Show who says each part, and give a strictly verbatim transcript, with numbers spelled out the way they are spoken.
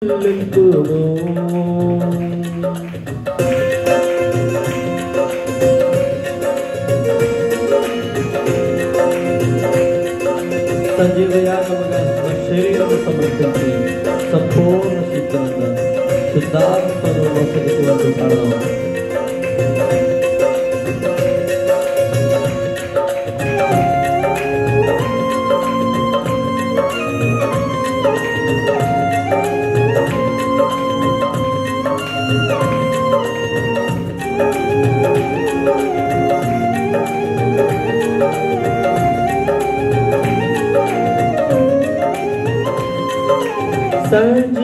Speaker 1: సంజీవయాగముగా శరీరము సమర్పించి సంపూర్ణ శుద్ధంగా శుద్ధాత్మను మోసగిటువంటి పడదాం. Thank